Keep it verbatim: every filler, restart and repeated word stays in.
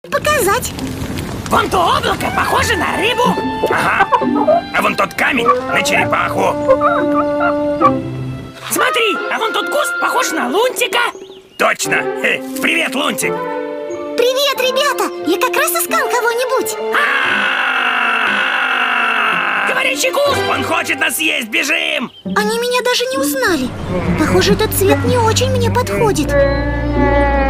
показать. Вон то облако похоже на рыбу. Ага. А вон тот камень на черепаху. Смотри, а вон тот куст похож на лунтика. Точно. Э, привет, Лунтик. Привет, ребята! Я как раз искал кого-нибудь. Говорящий куст! Он хочет нас съесть, бежим! Они меня даже не узнали. Похоже, этот цвет не очень мне подходит.